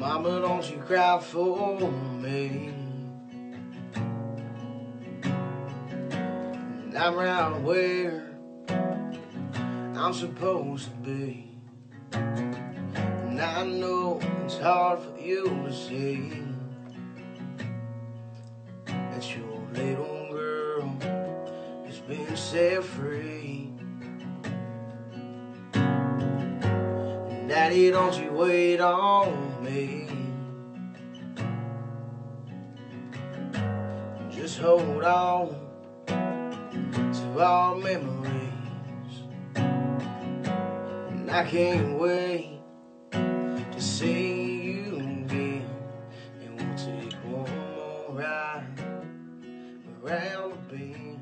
Mama, don't you cry for me. And I'm right where I'm supposed to be. And I know it's hard for you to see that your little girl has been set free. And Daddy, don't you wait on me. Just hold on to our memories. And I can't wait to see you again. And we'll take one more ride around the bend.